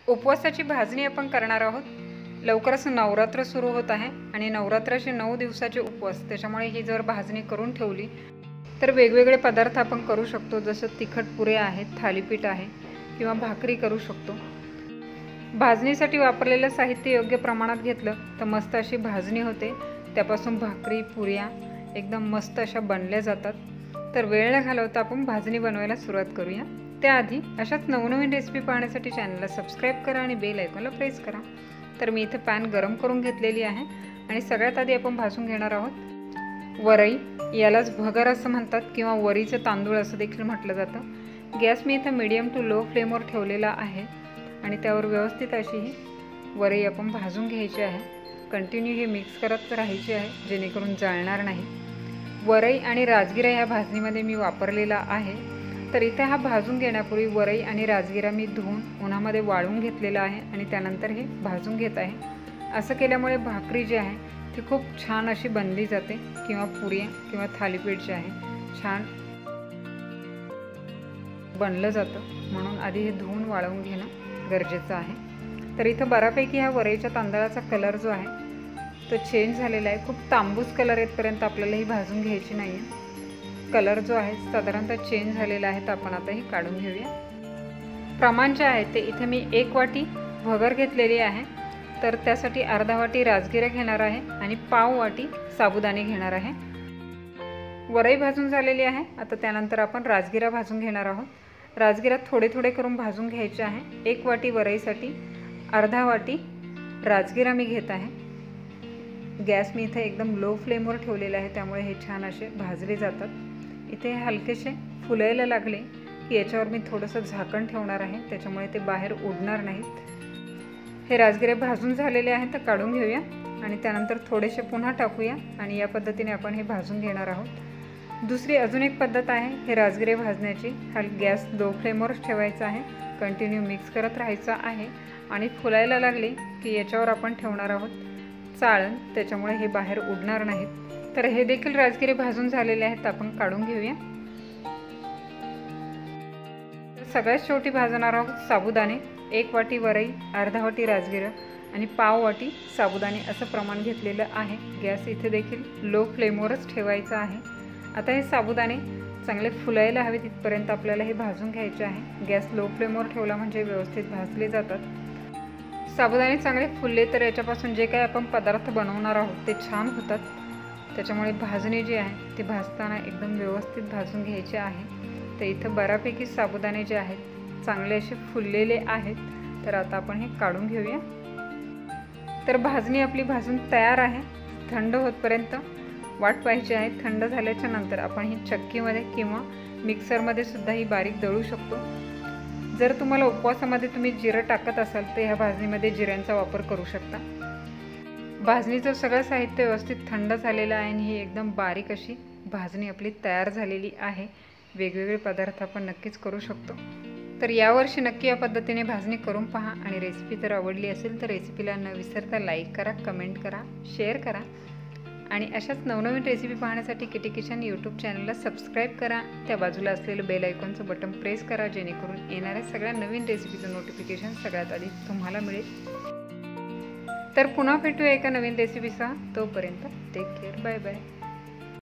उपवासाची भाजणी आपण करणार आहोत। लवकरच नवरात्र सुरू होत आहे आणि नवरात्राचे 9 दिवसाचे उपवास, त्याच्यामुळे ही जर भाजणी करून ठेवली तर वेगवेगळे पदार्थ आपण करू शकतो। जसं तिखट पुऱ्या आहेत, थालीपीठ आहे किंवा भाकरी करू शकतो। भाजणीसाठी वापरलेलं साहित्य योग्य प्रमाणात घेतलं तर मस्त अशी भाजणी होते। त्यापासून भाकरी पुऱ्या एकदम मस्त अशा बनल्या जातात। तर वेळ न घालवता आपण भाजणी बनवायला सुरुवात करूया। त्याआधी अशाच नवनवीन रेसिपी पाहण्यासाठी चॅनलला सबस्क्राईब करा आणि बेल आयकॉनला प्रेस करा। तर मी इथे पॅन गरम करून घेतलेली आहे आणि सगळ्यात आधी आपण भाजून घेणार आहोत वरई। यालाच भगर असं म्हणतात किंवा वरीचे तांदूळ असं देखील म्हटलं जातं। गॅस मी इथे मीडियम टू लो फ्लेमवर ठेवलेला आहे आणि त्यावर व्यवस्थित अशी ही वरई आपण भाजून घ्यायची आहे। कंटिन्यू हे मिक्स करत राहायचे आहे जेणेकरून जळणार नाही। वरई आणि राजगिरा ह्या भाजणीमध्ये मी वापरलेला आहे। तर इथे हा भाजून घेण्यापूर्वी वरई आणि राजगिरा मी धुवून उन्हामध्ये वाळून घेतलेला आहे आणि त्यानंतर हे भाजून घेत आहे। असं केल्यामुळे भाकरी जी आहे ती खूप छान अशी बनली जाते किंवा पुऱ्या किंवा थालीपीठ जे आहे छान बनलं जातं। म्हणून आधी हे धुवून वाळवून घेणं गरजेचं आहे। तर इथं बऱ्यापैकी ह्या वरईच्या तांदळाचा कलर जो आहे तो चेंज झालेला आहे। खूप तांबूस कलर येतपर्यंत आपल्याला ही भाजून घ्यायची नाही आहे। कलर जो आहे साधारणतः चेंज झालेला आहे। तर आपण आता हे काढून घेऊया। प्रमाण जे आहे ते इथे मी 1 वाटी भगर घेतलेली आहे। तर त्यासाठी अर्धा वाटी राजगिरा घेणार आहे आणि पाव वाटी साबुदाणे घेणार आहे। वरई भाजून झालेली आहे। आता त्यानंतर आपण राजगिरा भाजून घेणार आहोत। राजगिरा थोडे थोडे करून भाजून घ्यायचे आहे। 1 वाटी वरईसाठी अर्धा वाटी राजगिरा मी घेत आहे। गॅस मी इथे एकदम लो फ्लेमवर ठेवलेला आहे त्यामुळे हे छान असे भाजले जातात। इथे हलकेसे फुलायला लागले की याच्यावर मी थोडंसं झाकण ठेवणार आहे, त्याच्यामुळे ते बाहेर उडणार नाहीत। हे राजगिरे भाजून झालेले आहेत तर काढून घेऊया आणि त्यानंतर थोडेसे पुन्हा टाकूया आणि या पद्धतीने आपण हे भाजून घेणार आहोत। दुसरी अजून एक पद्धत आहे हे राजगिरे भाजण्याची। गॅस लो फ्लेमवरच ठेवायचा आहे, कंटिन्यू मिक्स करत राहायचं आहे आणि फुलायला लागले की याच्यावर आपण ठेवणार आहोत चाळण, त्याच्यामुळे हे बाहेर उडणार नाहीत। तर हे देखील राजगिरे भाजून झालेले आहेत, आपण काढून घेऊया। सगळ्यात शेवटी भाजणार आहोत साबुदाणे। 1 वाटी वरई, अर्धा वाटी राजगिरा आणि पाव वाटी साबुदाणे असं प्रमाण घेतलेलं आहे। गॅस इथे देखील लो फ्लेमवरच ठेवायचा आहे। आता हे साबुदाणे चांगले फुलायला हवे तिथपर्यंत आपल्याला हे भाजून घ्यायचे आहे। गॅस लो फ्लेमवर ठेवला म्हणजे व्यवस्थित भाजले जातात। साबुदाणे चांगले फुलले तर याच्यापासून जे काही आपण पदार्थ बनवणार आहोत ते छान होतात। त्याच्यामुळे भाजणी जी आहे ती भाजताना एकदम व्यवस्थित भाजून घ्यायची आहे। तर इथं बऱ्यापैकी साबुदाणे जे आहेत चांगले असे फुललेले आहेत। तर आता आपण हे काढून घेऊया। तर भाजणी आपली भाजून तयार आहे। थंड होतपर्यंत वाट पाहायची आहे। थंड झाल्याच्या नंतर आपण ही चक्कीमध्ये किंवा मिक्सरमध्ये सुद्धा ही बारीक दळू शकतो। जर तुम्हाला उपवासामध्ये तुम्ही जिरं टाकत असाल तर ह्या भाजणीमध्ये जिऱ्यांचा वापर करू शकता। भाजणीचं सगळं साहित्य व्यवस्थित थंड झालेलं आहे आणि ही एकदम बारीक अशी भाजणी आपली तयार झालेली आहे। वेगवेगळे पदार्थ आपण नक्कीच करू शकतो। तर यावर्षी नक्की या पद्धतीने भाजणी करून पहा आणि रेसिपी जर आवडली असेल तर रेसिपीला न विसरता लाईक करा, कमेंट करा, शेअर करा आणि अशाच नवनवीन रेसिपी पाहण्यासाठी किटी किचन यूट्यूब चॅनलला सबस्क्राईब करा। त्या बाजूला असलेलं बेल आयकॉनचं बटन प्रेस करा जेणेकरून येणाऱ्या सगळ्या नवीन रेसिपीचं नोटिफिकेशन सगळ्यात आधी तुम्हाला मिळेल। तर पुन्हा भेटूया एका नवीन रेसिपीसह। तोपर्यंत टेक केअर, बाय बाय।